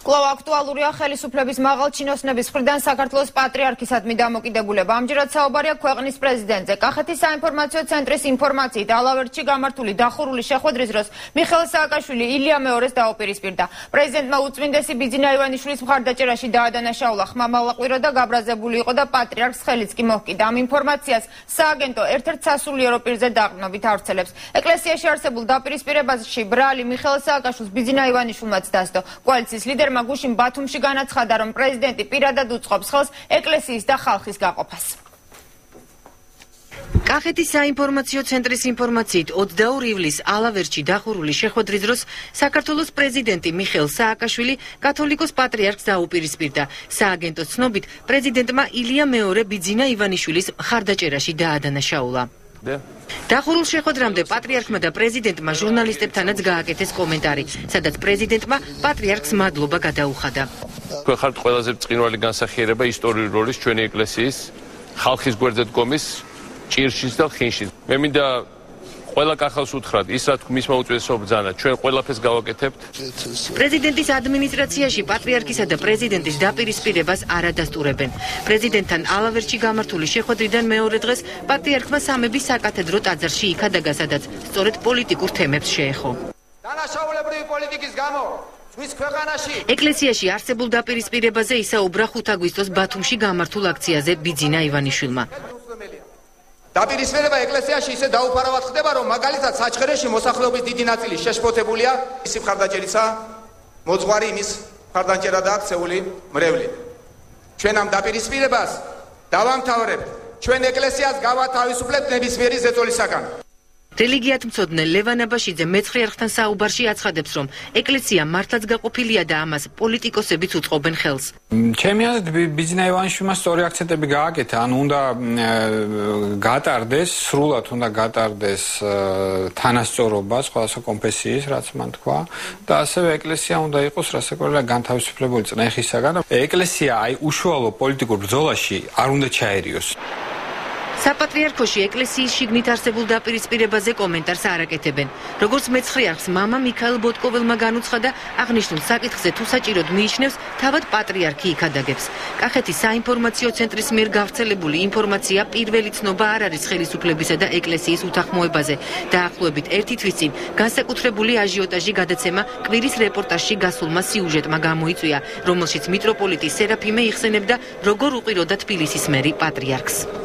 კვლავ აქტუალურია ხელისუფლების მაღალ ჩინოსნების მხრიდან საქართველოს პატრიარქისადმი დამოკიდებულება. ამჯერად საუბარია ქვეყნის პრეზიდენტზე. კახეთის საინფორმაციო ცენტრის ინფორმაციით, ალავერტში გამართული დახურული შეხვედრის დროს მიხეილ სააკაშვილი ილია მეორეს დაუპირისპირდა. პრეზიდენტმა უწმინდესი ბიძინა ივანიშვილის მხარდაჭერაში დაადანაშაულა, ხმამალაყვირა და გაბრაზებული იყო და პატრიარქს ხელიც კი მოჰკიდა. ამ ინფორმაციას სააგენტო ერთ-ერთ სასულიერო პირზე დაყრდნობით ავრცელებს. ეკლესიაში არსებულ დაპირისპირებაში ბრალი მიხეილ სააკაშვილს ბიძინა ივანიშვილმაც დასდო. კოალიციის ლიდერმა გუშინ ბათუმში განაცხადა, რომ პრეზიდენტი პირადად უწყობს ხელს ეკლესიის და ხალხის გაყოფას. კახეთის საინფორმაციო ცენტრის ინფორმაციით 22 ივლისს ალავერტში დახურული შეხვედრის დროს საქართველოს პრეზიდენტი მიხეილ სააკაშვილი კათოლიკოს პატრიარქს დაუპირისპირდა. სააგენტოს ცნობით, პრეზიდენტმა ილია მეორე ბიძინა ივანიშვილის მხარდაჭერაში დაადანაშაულა. დახურულ შეხვედრამდე პატრიარქმა და პრეზიდენტმა ჟურნალისტებთანაც გააკეთეს კომენტარი, სადაც პრეზიდენტმა პატრიარქს მადლობა გადაუხადა. თქვენ ხართ ყველაზე ბრწყინვალე განსახიერება ისტორიული როლის ჩვენი ეკლესიის ხალხის გვერდზე დგომის ჭირშიც და ხინშიც. მე მინდა ყველა კახალს უთხრათ, ის რა მისმა უწესო ბრძანა, ჩვენ ყველაფერს გავაკეთებთ. პრეზიდენტის ადმინისტრაციაში პატრიარქისა და პრეზიდენტის დაპირისპირებას არ ადასტურებენ. პრეზიდენტთან ალავერტში გამართული შეხვედრიდან მეორე დღეს პატრიარქმა სამების საკათედრო ტაძარში იქადაგა, სადაც სწორედ პოლიტიკურ თემებს შეეხო. დანაშაულებრივი პოლიტიკის გამო სვის ქვეყანაში ეკლესიაში არსებულ დაპირისპირებაზე ისაუბრა 5 აგვისტოს ბათუმში გამართულ აქციაზე ბიძინა ივანიშვილმა. დაპირისპირება ეკლესიაში ისე დაუფარავად ხდება, რომ მაგალითად საჩხერეში მოსახლეობის დიდი ნაწილი შეშფოთებულია ისი მხარდაჭერისა, მოძღვარი იმის მხარდაჭერა და აქცეული მრევლი. ჩვენ ამ დაპირისპირებას დავამთავრებთ, ჩვენ ეკლესიას გავათავისუფლებთ ნებისმიერი ზეწოლისაგან. რელიგიათმცოდნე ლევან აბაშიძე მეცხრე არხთან საუბარში აცხადებს, რომ ეკლესია მართლაც გაყოფილია და ამას პოლიტიკოსებიც უწყობენ ხელს. ჩემი აზრით ბიძინა ივანიშვილმა სწორი აქცენტები გააკეთა, ანუ უნდა გატარდეს, სრულად უნდა გატარდეს თანასწორობა სხვადასხვა კონფესიის, რაც მან თქვა, და ასევე ეკლესია უნდა იყოს რასაკვირველია განთავისუფლებული წნეხისაგან. ეკლესია უშუალო პოლიტიკურ ბრძოლაში არ უნდა ჩაერიოს. საპატრიარქოში ეკლესიის შიგნით არსებულ დაპირისპირებაზე კომენტარს არ აკეთებენ. როგორც მეცხრე არხს მამა მიქაილ ბოტკოველმა განუცხადა, აღნიშნულ საკითხზე თუ საჭიროდ მიიჩნევს, თავად პატრიარქი იქადაგებს. კახეთის საინფორმაციო ცენტრის მიერ გავრცელებული ინფორმაცია პირველი ცნობა არ არის ხელისუფლებისა და ეკლესიის უთანხმოებაზე. დაახლოებით 1 თვის წინ განსაკუთრებული აჟიოტაჟი გადაცემა კვირის რეპორტაჟში გასულმა სიუჟეტმა გამოიწვია, რომელშიც მიტროპოლიტი სერაფიმე იხსენებდა, როგორ უყიროდა თბილისის მერი პატრიარქს.